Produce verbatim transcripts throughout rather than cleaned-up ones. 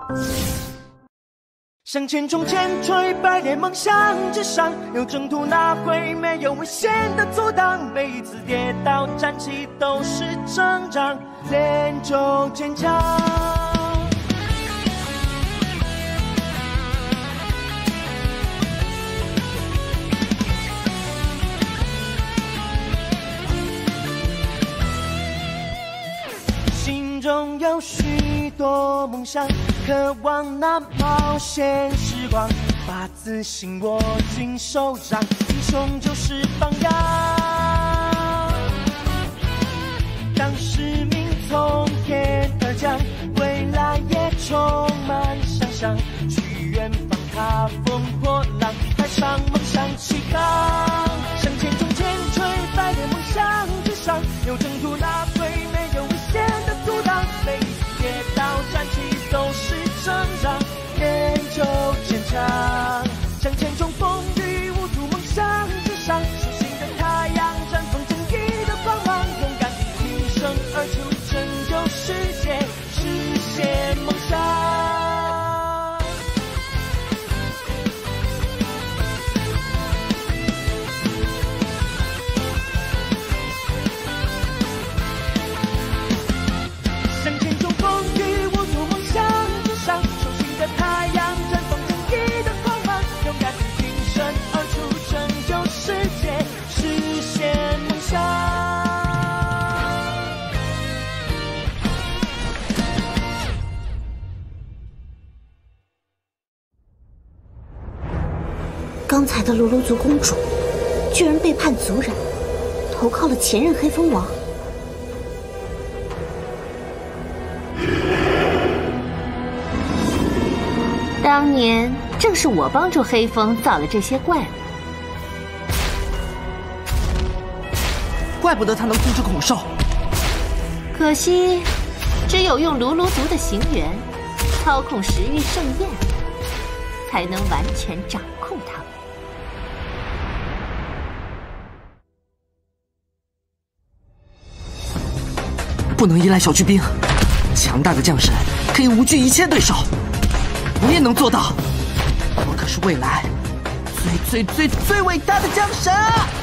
向前冲，千锤百炼，梦想之上，有征途哪会没有危险的阻挡？每一次跌倒站起都是成长，练就坚强。心中有许多梦想，渴望那冒险时光，把自信握紧手掌，英雄就是榜样。当使命从天而降，未来也充满想象，去远方踏风破浪，踏上梦想起航。向前冲，千锤百炼，梦想之上，有征途哪会没有危险的阻挡？每一次跌倒站起都是成长，练就坚强。向前冲，风雨无阻，梦想之上，手心的太阳绽放正义的光芒，勇敢挺身而出，拯救世界，实现梦想。向前冲，风雨无阻，梦想之上，手心的太阳绽放正义的光芒，勇敢挺身而出，拯救世界，实现梦想。 刚才的卢卢族公主居然背叛族人，投靠了前任黑风王。 当年正是我帮助黑风造了这些怪物， 怪不得他能控制恐兽。 可惜只有用卢卢族的行员操控食欲盛宴，才能完全掌控他们。 不能依赖小骑兵，强大的将士可以无惧一切对手。我也能做到，我可是未来最最最最伟大的将神！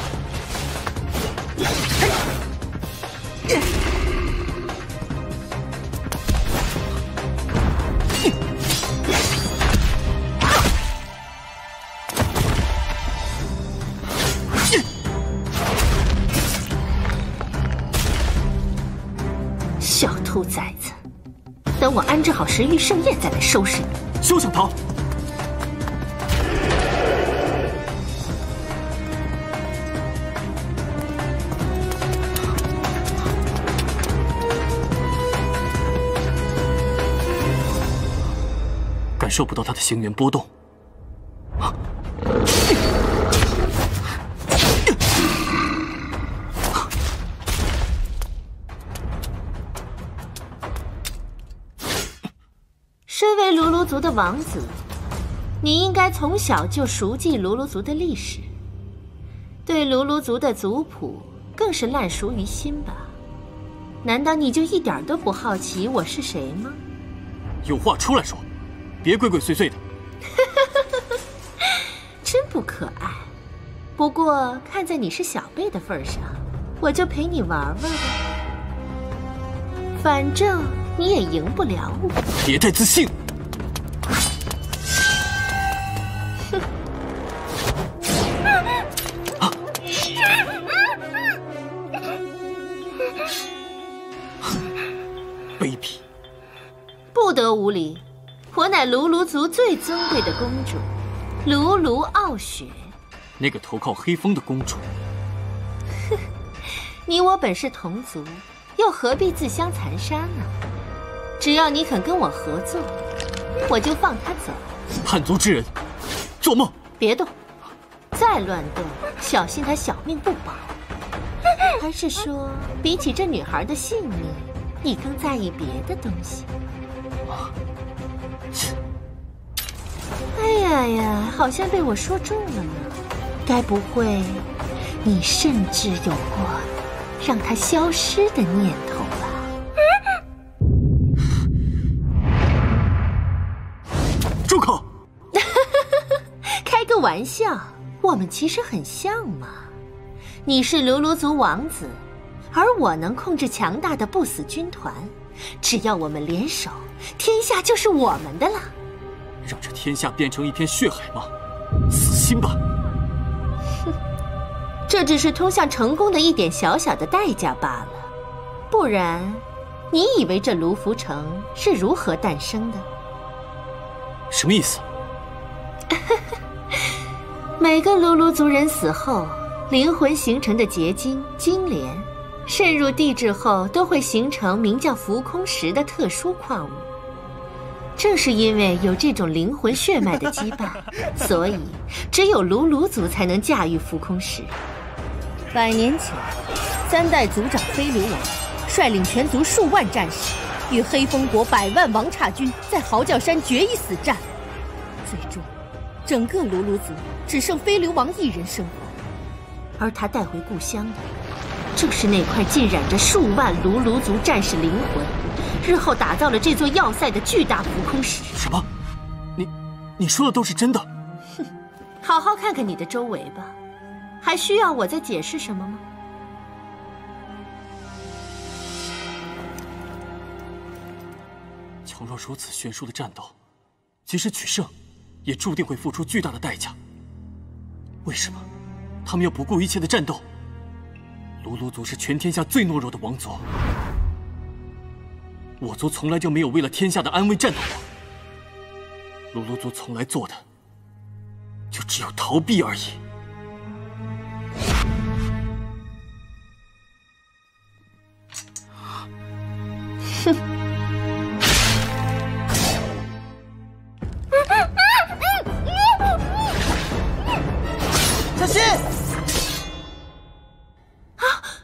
小兔崽子，等我安置好食欲盛宴再来收拾你。 休想逃！感受不到他的行源波动。啊！ 身为卢卢族的王子，你应该从小就熟记卢卢族的历史，对卢卢族的族谱更是烂熟于心吧？难道你就一点都不好奇我是谁吗？ 有话出来说，别鬼鬼祟祟的。 真不可爱。不过看在你是小辈的份上，我就陪你玩玩吧。反正你也赢不了我。 别太自信。啊！卑鄙！ 不得无礼，我乃卢卢族最尊贵的公主，卢卢傲雪。 那个投靠黑风的公主。 哼，你我本是同族，又何必自相残杀呢？只要你肯跟我合作，我就放他走。 叛族之人，做梦！ 别动，再乱动，小心他小命不保。还是说，比起这女孩的性命，你更在意别的东西？哎呀呀，好像被我说中了呢。该不会，你甚至有过让它消失的念头吧？ 个玩笑，我们其实很像嘛。你是卢卢族王子，而我能控制强大的不死军团。只要我们联手，天下就是我们的了。 让这天下变成一片血海吗？死心吧！ 哼，这只是通向成功的一点小小的代价罢了。不然，你以为这卢浮城是如何诞生的？ 什么意思？ 每个卢卢族人死后，灵魂形成的结晶金莲，渗入地质后都会形成名叫浮空石的特殊矿物。正是因为有这种灵魂血脉的羁绊，所以只有卢卢族才能驾驭浮空石。百年前，三代族长飞流王率领全族数万战士，与黑风国百万王岔军在嚎叫山决一死战，最终整个卢卢族只剩飞流王一人生还，而他带回故乡的，正是那块浸染着数万卢卢族战士灵魂，日后打造了这座要塞的巨大浮空石。 什么？你你说的都是真的？ 哼，好好看看你的周围吧，还需要我再解释什么吗？ 倘若如此悬殊的战斗，即使取胜，也注定会付出巨大的代价。为什么他们要不顾一切的战斗？卢卢族是全天下最懦弱的王族，我族从来就没有为了天下的安危战斗过。卢卢族从来做的，就只有逃避而已。 哼。 小心！ 啊！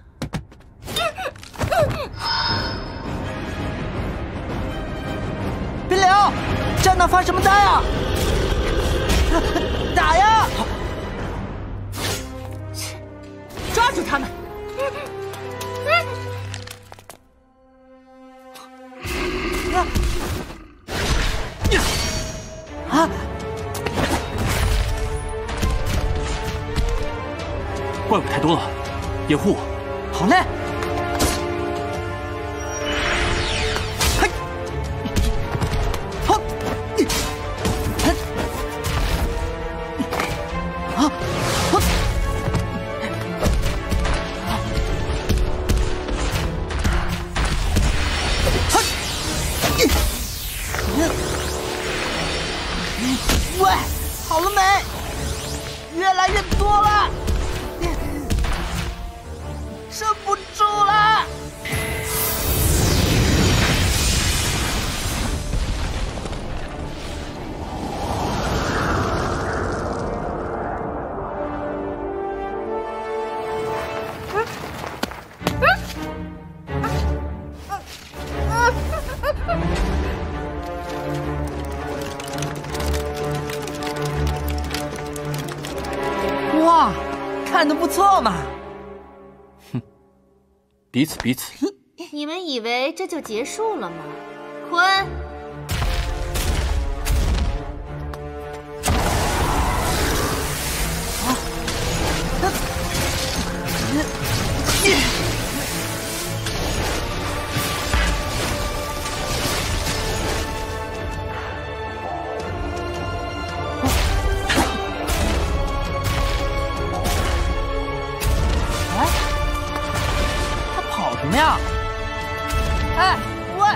冰凉，站那发什么呆啊？打呀！ 抓住他们！ 啊！ 怪物太多了，掩护我。 好嘞。嘿，好，嘿，啊，好，嘿，喂，好了没？越来越多了。撑不住了！哇，看得不错嘛！ 彼此彼此。 你们以为这就结束了吗？坤， 啊！什么呀？哎，喂！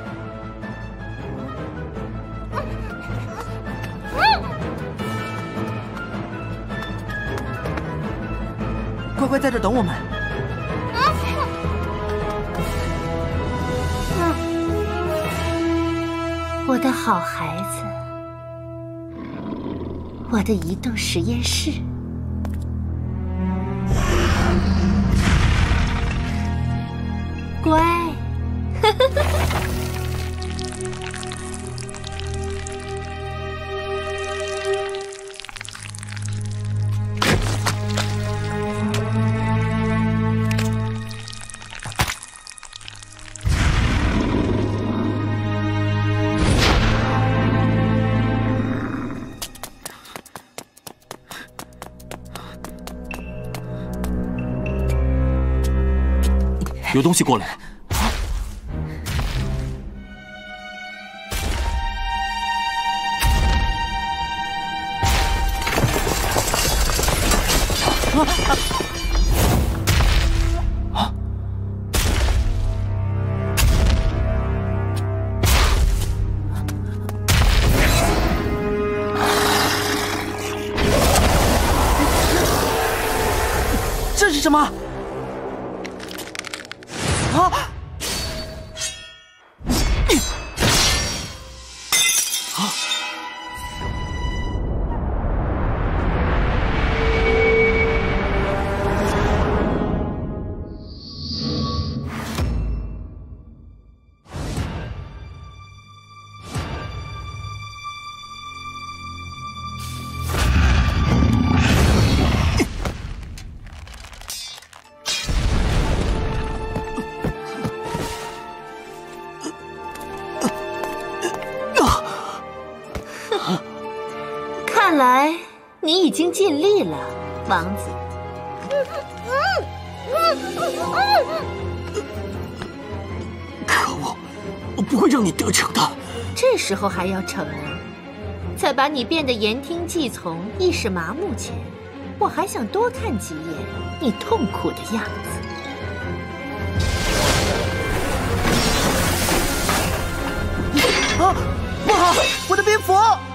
乖乖在这等我们。 我的好孩子，我的移动实验室。乖，呵呵呵呵。 有东西过来了。啊！啊！ 这是什么？啊！啊！ 看来你已经尽力了，王子。 可恶，我不会让你得逞的。 这时候还要逞能？在把你变得言听计从、意识麻木前，我还想多看几眼你痛苦的样子。 啊！不好，我的蝙蝠！